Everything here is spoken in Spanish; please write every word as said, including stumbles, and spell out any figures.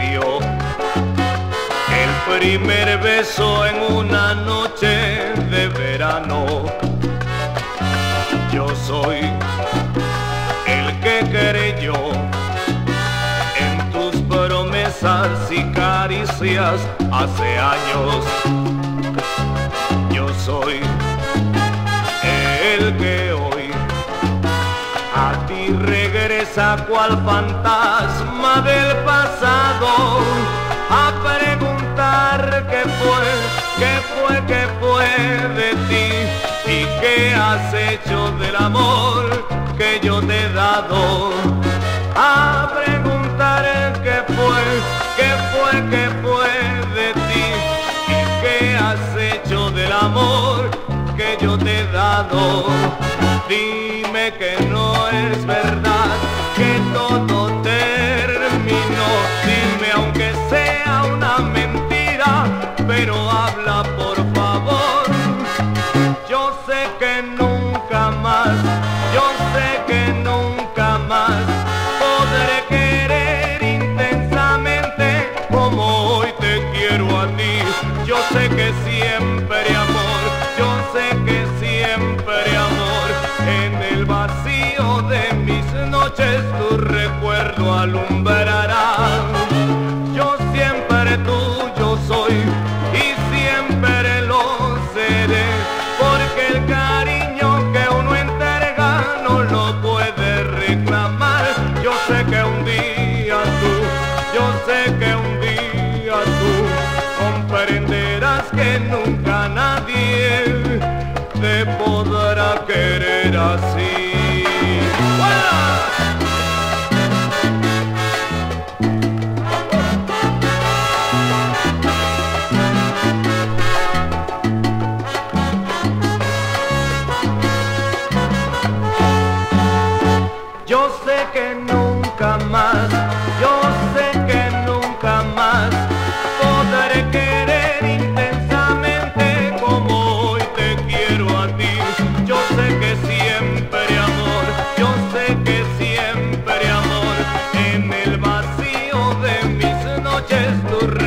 dio el primer beso en una noche de verano. Yo soy el que creyó en tus promesas y caricias hace años. Yo soy el que hoy a ti regresa cual fantasma del pasado a preguntar qué fue, qué fue, qué fue de ti y qué has hecho del amor que yo te he dado. A preguntar qué fue, qué fue, qué fue de ti y qué has hecho del amor que yo te he dado. Dime que no es verdad, que todo terminó. Dime aunque sea una mentira, pero habla por favor. Yo sé que nunca más, yo sé que nunca más podré querer intensamente como hoy te quiero a ti. Yo sé que siempre amor, yo sé que siempre amor, en el vacío de mis noches tu recuerdo alumbrará. Yo siempre tuyo soy y siempre lo seré, porque el cariño que uno entrega no lo puede reclamar. Yo sé que un día tú, yo sé que un día tú comprenderás que nunca nadie te podrá querer así. ¡Hola! Yo sé que nunca más, yo sé que nunca más podré querer intensamente como hoy te quiero a ti. Yo sé que siempre amor, yo sé que siempre amor, en el vacío de mis noches tu